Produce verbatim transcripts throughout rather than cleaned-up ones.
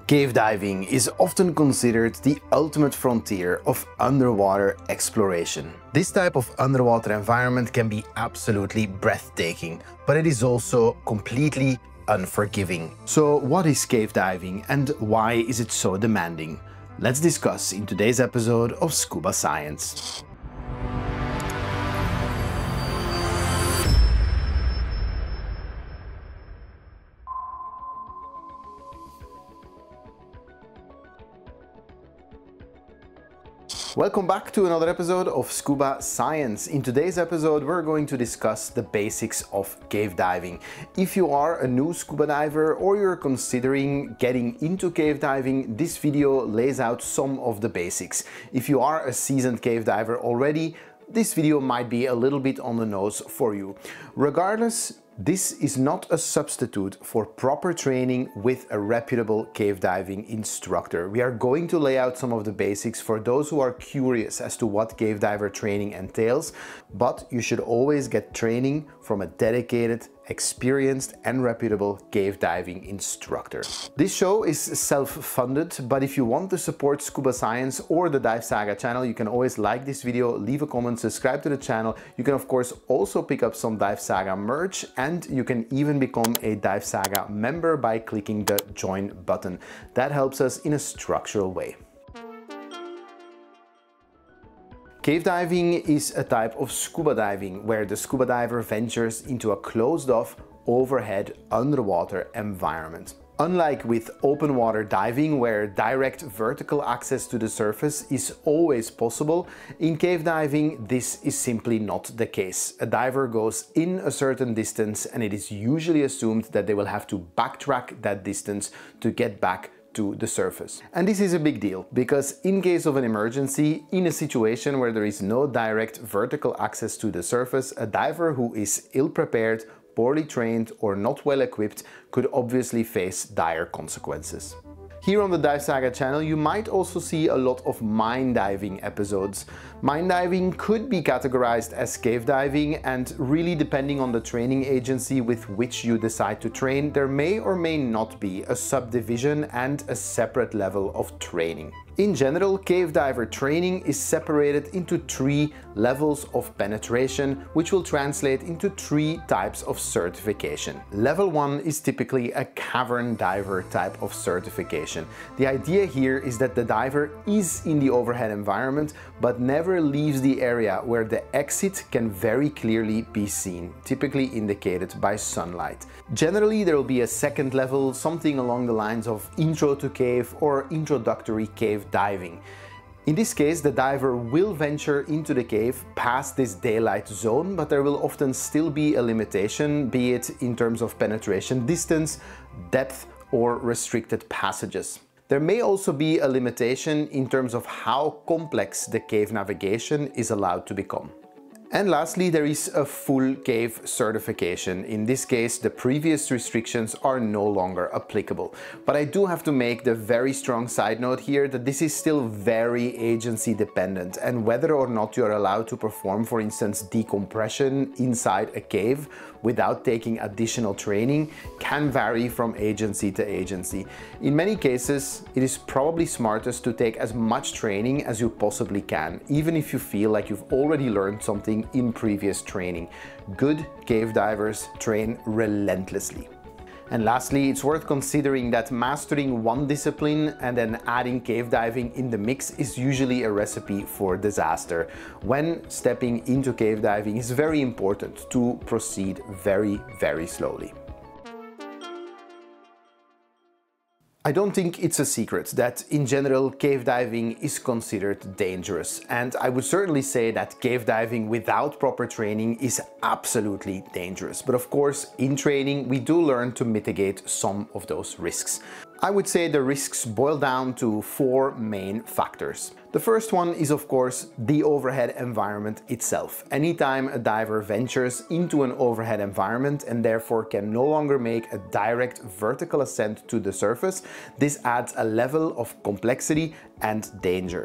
Cave diving is often considered the ultimate frontier of underwater exploration. This type of underwater environment can be absolutely breathtaking, but it is also completely unforgiving. So what is cave diving and why is it so demanding? Let's discuss in today's episode of Scuba Science. Welcome back to another episode of Scuba Science. In today's episode, we're going to discuss the basics of cave diving. If you are a new scuba diver or you're considering getting into cave diving, this video lays out some of the basics. If you are a seasoned cave diver already, this video might be a little bit on the nose for you. Regardless, this is not a substitute for proper training with a reputable cave diving instructor. We are going to lay out some of the basics for those who are curious as to what cave diver training entails, but you should always get training from a dedicated, experienced and reputable cave diving instructor. This show is self-funded, but if you want to support Scuba Science or the Dive Saga channel, you can always like this video, leave a comment, subscribe to the channel. You can of course also pick up some Dive Saga merch, and you can even become a Dive Saga member by clicking the join button. That helps us in a structural way. Cave diving is a type of scuba diving where the scuba diver ventures into a closed-off, overhead, underwater environment. Unlike with open water diving, where direct vertical access to the surface is always possible, in cave diving this is simply not the case. A diver goes in a certain distance and it is usually assumed that they will have to backtrack that distance to get back to the surface. And this is a big deal because in case of an emergency, in a situation where there is no direct vertical access to the surface, a diver who is ill-prepared, poorly trained or not well equipped could obviously face dire consequences. Here on the Dive Saga channel, you might also see a lot of mine diving episodes. Mine diving could be categorized as cave diving, and really depending on the training agency with which you decide to train, there may or may not be a subdivision and a separate level of training. In general, cave diver training is separated into three levels of penetration, which will translate into three types of certification. Level one is typically a cavern diver type of certification. The idea here is that the diver is in the overhead environment, but never leaves the area where the exit can very clearly be seen, typically indicated by sunlight. Generally, there will be a second level, something along the lines of intro to cave or introductory cave diving. In this case, the diver will venture into the cave past this daylight zone, but there will often still be a limitation, be it in terms of penetration distance, depth, or restricted passages. There may also be a limitation in terms of how complex the cave navigation is allowed to become. And lastly, there is a full cave certification. In this case, the previous restrictions are no longer applicable. But I do have to make the very strong side note here that this is still very agency dependent, and whether or not you're allowed to perform, for instance, decompression inside a cave without taking additional training can vary from agency to agency. In many cases, it is probably smartest to take as much training as you possibly can, even if you feel like you've already learned something in previous training. Good cave divers train relentlessly. And lastly, it's worth considering that mastering one discipline and then adding cave diving in the mix is usually a recipe for disaster. When stepping into cave diving, it's very important to proceed very, very slowly. I don't think it's a secret that in general cave diving is considered dangerous, and I would certainly say that cave diving without proper training is absolutely dangerous. But of course, in training we do learn to mitigate some of those risks. I would say the risks boil down to four main factors. The first one is of course the overhead environment itself. Anytime a diver ventures into an overhead environment and therefore can no longer make a direct vertical ascent to the surface, this adds a level of complexity and danger.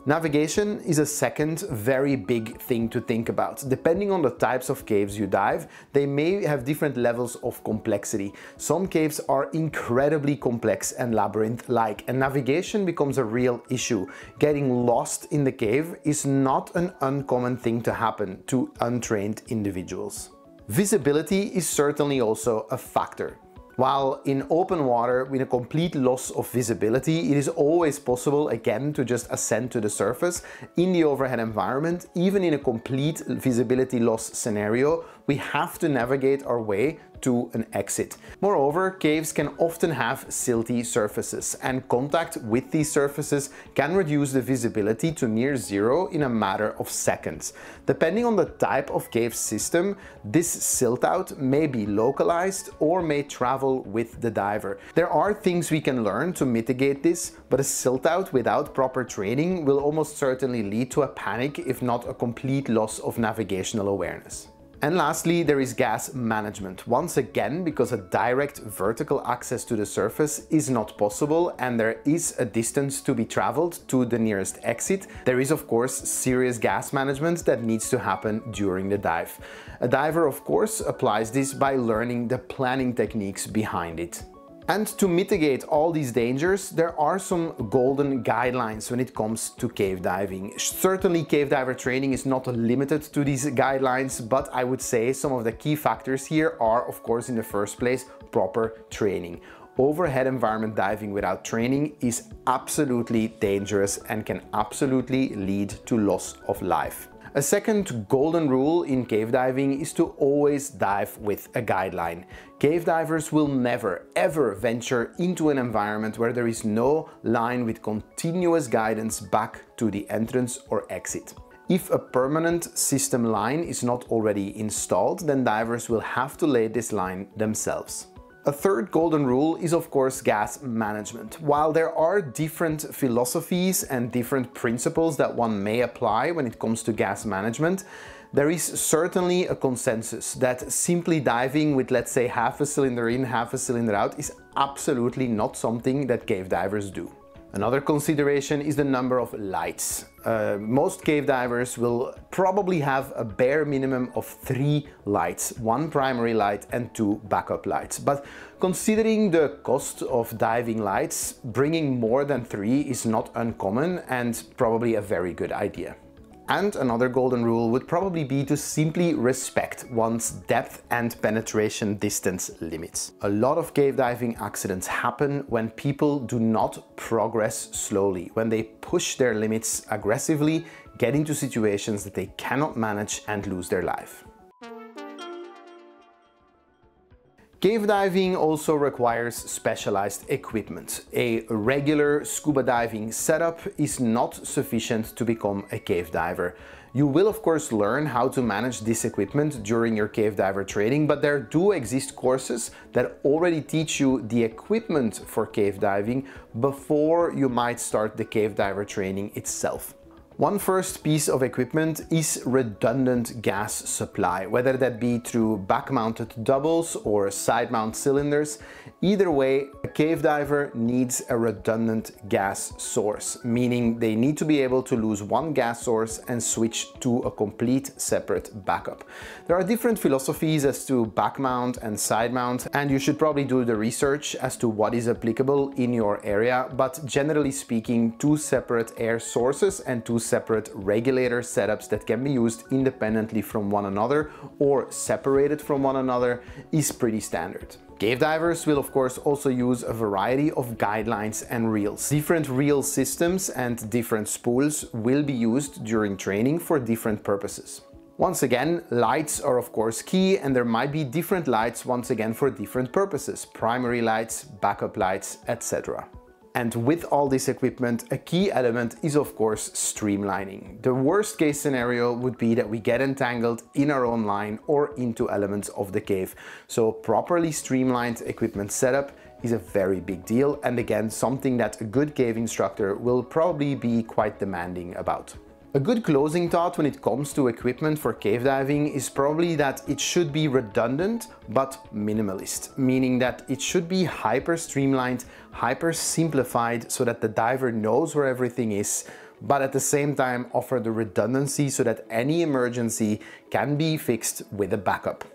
Navigation is a second very big thing to think about. Depending on the types of caves you dive, they may have different levels of complexity. Some caves are incredibly complex and labyrinth-like, and navigation becomes a real issue. Getting lost in the cave is not an uncommon thing to happen to untrained individuals. Visibility is certainly also a factor. While in open water with a complete loss of visibility, it is always possible again to just ascend to the surface. In the overhead environment, even in a complete visibility loss scenario, we have to navigate our way to an exit. Moreover, caves can often have silty surfaces, and contact with these surfaces can reduce the visibility to near zero in a matter of seconds. Depending on the type of cave system, this silt-out may be localized or may travel with the diver. There are things we can learn to mitigate this, but a silt-out without proper training will almost certainly lead to a panic, if not a complete loss of navigational awareness. And lastly, there is gas management. Once again, because a direct vertical access to the surface is not possible and there is a distance to be traveled to the nearest exit, there is of course serious gas management that needs to happen during the dive. A diver of course applies this by learning the planning techniques behind it. And to mitigate all these dangers, there are some golden guidelines when it comes to cave diving. Certainly cave diver training is not limited to these guidelines, but I would say some of the key factors here are, of course, in the first place, proper training. Overhead environment diving without training is absolutely dangerous and can absolutely lead to loss of life. A second golden rule in cave diving is to always dive with a guideline. Cave divers will never ever venture into an environment where there is no line with continuous guidance back to the entrance or exit. If a permanent system line is not already installed, then divers will have to lay this line themselves. A third golden rule is of course gas management. While there are different philosophies and different principles that one may apply when it comes to gas management, there is certainly a consensus that simply diving with, let's say, half a cylinder in, half a cylinder out is absolutely not something that cave divers do. Another consideration is the number of lights. Uh, most cave divers will probably have a bare minimum of three lights, one primary light and two backup lights. But considering the cost of diving lights, bringing more than three is not uncommon and probably a very good idea. And another golden rule would probably be to simply respect one's depth and penetration distance limits. A lot of cave diving accidents happen when people do not progress slowly, when they push their limits aggressively, get into situations that they cannot manage and lose their life. Cave diving also requires specialized equipment. A regular scuba diving setup is not sufficient to become a cave diver. You will of course learn how to manage this equipment during your cave diver training, but there do exist courses that already teach you the equipment for cave diving before you might start the cave diver training itself. One first piece of equipment is redundant gas supply, whether that be through back-mounted doubles or side-mount cylinders. Either way, a cave diver needs a redundant gas source, meaning they need to be able to lose one gas source and switch to a complete separate backup. There are different philosophies as to back-mount and side-mount, and you should probably do the research as to what is applicable in your area, but generally speaking, two separate air sources and two separate regulator setups that can be used independently from one another or separated from one another is pretty standard. Cave divers will of course also use a variety of guidelines and reels. Different reel systems and different spools will be used during training for different purposes. Once again, lights are of course key, and there might be different lights once again for different purposes. Primary lights, backup lights, et cetera. And with all this equipment, a key element is of course streamlining. The worst case scenario would be that we get entangled in our own line or into elements of the cave. So properly streamlined equipment setup is a very big deal, and again something that a good cave instructor will probably be quite demanding about. A good closing thought when it comes to equipment for cave diving is probably that it should be redundant but minimalist, meaning that it should be hyper streamlined, hyper simplified so that the diver knows where everything is, but at the same time offer the redundancy so that any emergency can be fixed with a backup.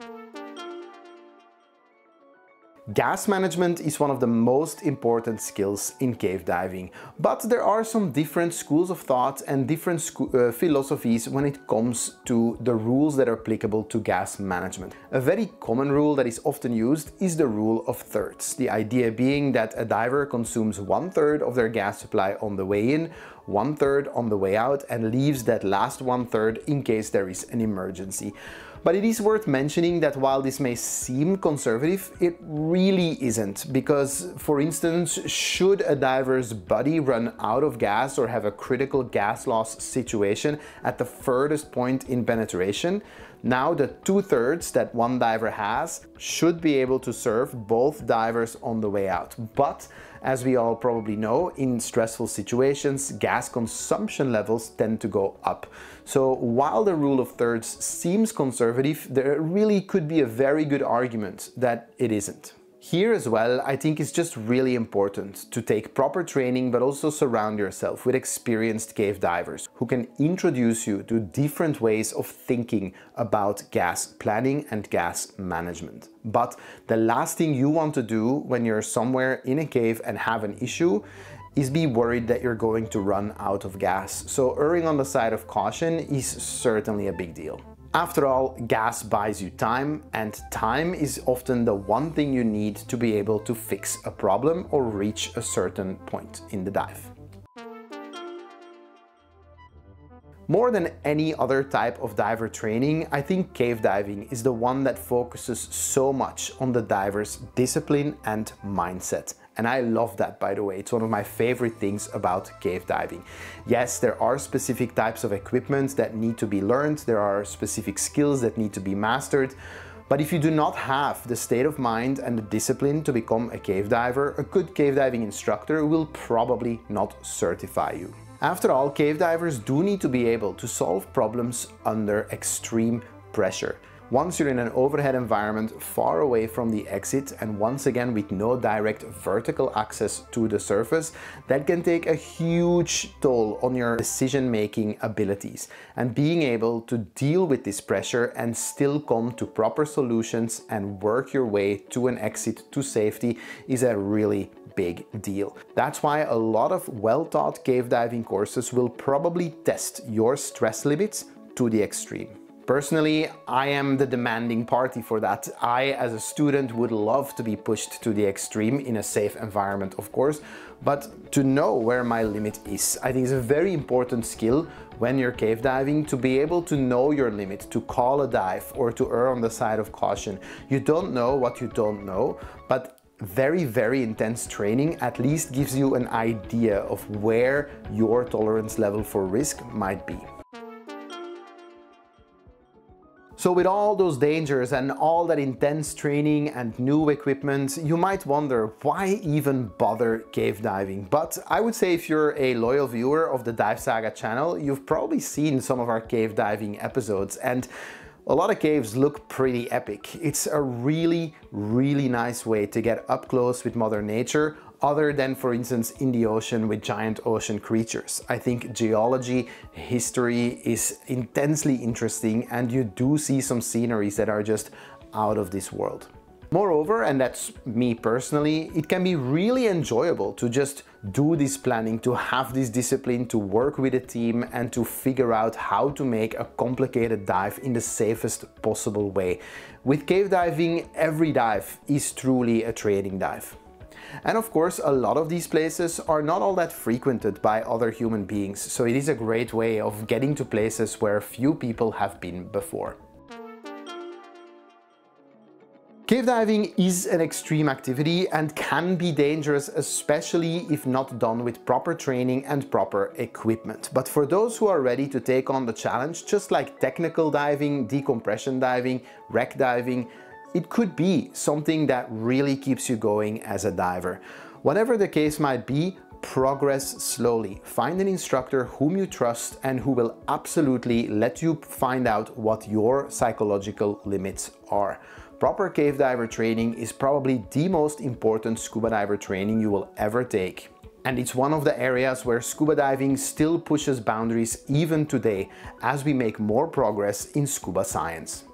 Gas management is one of the most important skills in cave diving, but there are some different schools of thought and different uh, philosophies when it comes to the rules that are applicable to gas management. A very common rule that is often used is the rule of thirds, the idea being that a diver consumes one third of their gas supply on the way in, one third on the way out, and leaves that last one third in case there is an emergency. But it is worth mentioning that while this may seem conservative, it really isn't, because, for instance, should a diver's body run out of gas or have a critical gas loss situation at the furthest point in penetration, now the two-thirds that one diver has should be able to serve both divers on the way out. But as we all probably know, in stressful situations, gas consumption levels tend to go up. So while the rule of thirds seems conservative, there really could be a very good argument that it isn't. Here as well, I think it's just really important to take proper training, but also surround yourself with experienced cave divers who can introduce you to different ways of thinking about gas planning and gas management. But the last thing you want to do when you're somewhere in a cave and have an issue is be worried that you're going to run out of gas. So erring on the side of caution is certainly a big deal. After all, gas buys you time, and time is often the one thing you need to be able to fix a problem or reach a certain point in the dive. More than any other type of diver training, I think cave diving is the one that focuses so much on the diver's discipline and mindset. And I love that, by the way. It's one of my favorite things about cave diving. Yes, there are specific types of equipment that need to be learned. There are specific skills that need to be mastered. But if you do not have the state of mind and the discipline to become a cave diver, a good cave diving instructor will probably not certify you. After all, cave divers do need to be able to solve problems under extreme pressure. Once you're in an overhead environment far away from the exit, and once again with no direct vertical access to the surface, that can take a huge toll on your decision-making abilities. And being able to deal with this pressure and still come to proper solutions and work your way to an exit to safety is a really big deal. That's why a lot of well-taught cave diving courses will probably test your stress limits to the extreme. Personally, I am the demanding party for that. I, as a student, would love to be pushed to the extreme in a safe environment, of course, but to know where my limit is, I think is a very important skill when you're cave diving, to be able to know your limit, to call a dive or to err on the side of caution. You don't know what you don't know, but very, very intense training at least gives you an idea of where your tolerance level for risk might be. So with all those dangers and all that intense training and new equipment, you might wonder, why even bother cave diving? But I would say if you're a loyal viewer of the Dive Saga channel, you've probably seen some of our cave diving episodes, and a lot of caves look pretty epic. It's a really, really nice way to get up close with Mother Nature, other than, for instance, in the ocean with giant ocean creatures. I think geology, history is intensely interesting, and you do see some sceneries that are just out of this world. Moreover, and that's me personally, it can be really enjoyable to just do this planning, to have this discipline, to work with a team, and to figure out how to make a complicated dive in the safest possible way. With cave diving, every dive is truly a training dive. And of course, a lot of these places are not all that frequented by other human beings, so it is a great way of getting to places where few people have been before. Cave diving is an extreme activity and can be dangerous, especially if not done with proper training and proper equipment. But for those who are ready to take on the challenge, just like technical diving, decompression diving, wreck diving, it could be something that really keeps you going as a diver. Whatever the case might be, progress slowly. Find an instructor whom you trust and who will absolutely let you find out what your psychological limits are. Proper cave diver training is probably the most important scuba diver training you will ever take. And it's one of the areas where scuba diving still pushes boundaries even today as we make more progress in scuba science.